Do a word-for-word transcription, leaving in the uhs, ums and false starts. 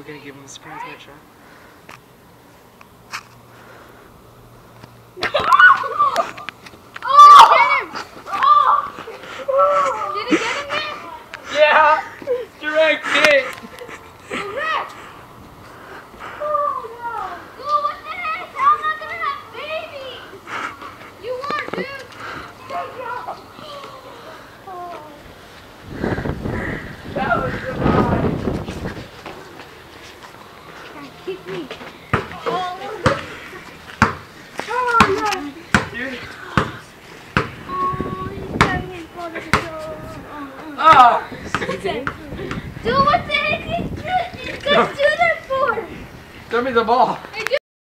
gonna give him a surprise nutshot. Yeah! Direct hit! Direct! Oh no! Dude, what the heck? How am I gonna have babies? You are, dude! Good job! Oh. That was divine! Kick me! Oh, yeah! Dude. Oh, he's got his ball to the show. Ah! Dude, what the heck is this? It's gonna do that for? Throw me the ball. It's